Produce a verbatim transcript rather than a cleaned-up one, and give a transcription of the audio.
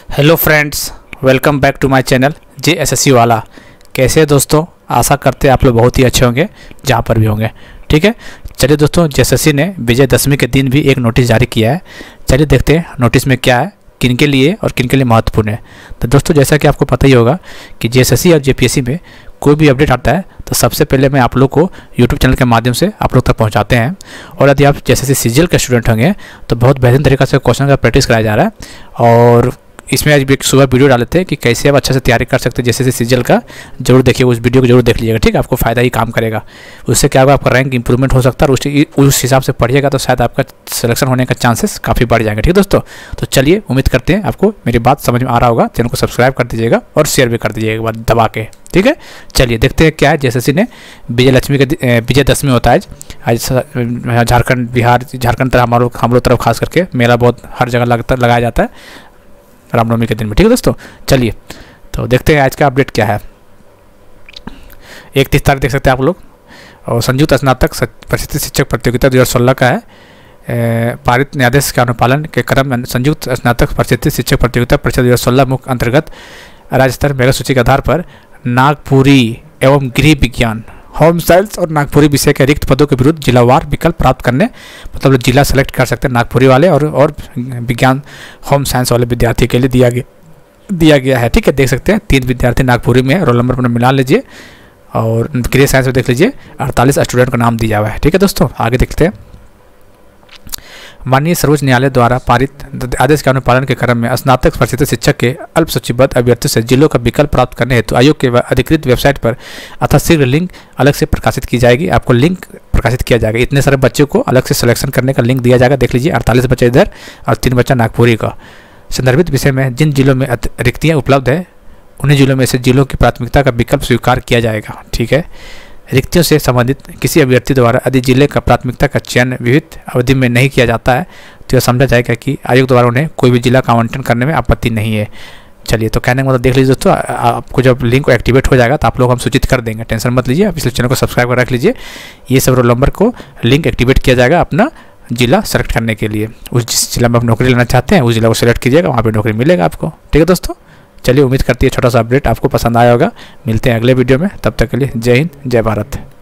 Hello friends, welcome back to my channel J S S C वाला। कैसे हैं दोस्तों? आशा करते हैं आप लोग बहुत ही अच्छे होंगे जहाँ पर भी होंगे। ठीक है, चलिए दोस्तों, जे एस एस सी ने विजयदशमी के दिन भी एक नोटिस जारी किया है। चलिए देखते हैं नोटिस में क्या है, किन के लिए और किन के लिए महत्वपूर्ण है। तो दोस्तों, जैसा कि आपको पता ही होगा कि जे एस एस सी और जे पी एस सी में कोई भी अपडेट आता है तो सबसे पहले मैं आप लोग को यूट्यूब चैनल के माध्यम से आप लोग तक पहुंचाते हैं। और यदि आप जैसे सी सीजीएल के स्टूडेंट होंगे तो बहुत बेहतरीन तरीके से क्वेश्चन का प्रैक्टिस कराया जा रहा है। और इसमें आज भी एक सुबह वीडियो डाले थे कि कैसे आप अच्छे से तैयारी कर सकते हैं। जैसे सीजीएल का जरूर देखिए, उस वीडियो को जरूर देख लीजिएगा। ठीक है, आपको फ़ायदा ही काम करेगा। उससे क्या होगा, आपका रैंक इंप्रूवमेंट हो सकता है। और उस उस हिसाब से पढ़िएगा तो शायद आपका सिलेक्शन होने का चांसेस काफ़ी बढ़ जाएंगे। ठीक है दोस्तों, तो चलिए, उम्मीद करते हैं आपको मेरी बात समझ में आ रहा होगा। चैनल को सब्सक्राइब कर दीजिएगा और शेयर भी कर दीजिएगा एक बार दबा के। ठीक है, चलिए देखते हैं क्या है। जे एस एस सी ने विजयलक्ष्मी के विजयदशमी होता है आज आज झारखंड, बिहार, झारखंड तरफ हमारे हम लोग तरफ खास करके मेला बहुत हर जगह लगता लगाया जाता है रामनवमी के दिन में। ठीक है दोस्तों, चलिए तो देखते हैं आज का अपडेट क्या है। इकतीस तारीख देख सकते हैं आप लोग। और संयुक्त स्नातक प्रशिक्षित शिक्षक प्रतियोगिता दो हज़ार सोलह का है। पारित न्यायाधीश के अनुपालन के क्रम में संयुक्त स्नातक प्रशिक्षित शिक्षक प्रतियोगिता परीक्षा दो हज़ार सोलह मुख्य अंतर्गत राज्य स्तर मेगा सूची के आधार पर नागपुरी एवं गृह विज्ञान, होम साइंस और नागपुरी विषय के रिक्त पदों के विरुद्ध जिलावार विकल्प प्राप्त करने, मतलब जिला सेलेक्ट कर सकते हैं नागपुरी वाले और और विज्ञान होम साइंस वाले विद्यार्थी के लिए दिया गया दिया गया है। ठीक है, देख सकते हैं तीन विद्यार्थी नागपुरी में, रोल नंबर अपना मिला लीजिए और गृह साइंस में देख लीजिए अड़तालीस स्टूडेंट का नाम दिया हुआ है। ठीक है दोस्तों, आगे देखते हैं। माननीय सर्वोच्च न्यायालय द्वारा पारित आदेश के अनुपालन के क्रम में स्नातक प्रशिक्षित शिक्षक के अल्प सूचीबद्ध अभ्यर्थियों से जिलों का विकल्प प्राप्त करने हेतु आयोग के अधिकृत वेबसाइट पर अतः शीघ्र लिंक अलग से प्रकाशित की जाएगी। आपको लिंक प्रकाशित किया जाएगा। इतने सारे बच्चों को अलग से सिलेक्शन करने का लिंक दिया जाएगा। देख लीजिए, अड़तालीस बच्चे इधर और तीन बच्चा नागपुरी का। संदर्भित विषय में जिन जिलों में रिक्तियाँ उपलब्ध है उन्हीं जिलों में से जिलों की प्राथमिकता का विकल्प स्वीकार किया जाएगा। ठीक है, रिक्तियों से संबंधित किसी अभ्यर्थी द्वारा यदि जिले का प्राथमिकता का चयन विविध अवधि में नहीं किया जाता है तो यह समझा जाएगा कि आयोग द्वारा उन्हें कोई भी जिला का आवंटन करने में आपत्ति नहीं है। चलिए, तो कहने का मतलब देख लीजिए दोस्तों, आपको जब लिंक एक्टिवेट हो जाएगा तो आप लोग हम सूचित कर देंगे। टेंशन मत लीजिए, आप इस चैनल को सब्सक्राइब कर रख लीजिए। ये सब रोल नंबर को लिंक एक्टिवेट किया जाएगा अपना जिला सेलेक्ट करने के लिए। उस जिस जिला में आप नौकरी लेना चाहते हैं उस जिला को सिलेक्ट कीजिएगा, वहाँ पर नौकरी मिलेगा आपको। ठीक है दोस्तों, चलिए, उम्मीद करती है छोटा सा अपडेट आपको पसंद आया होगा। मिलते हैं अगले वीडियो में, तब तक के लिए जय हिंद, जय भारत।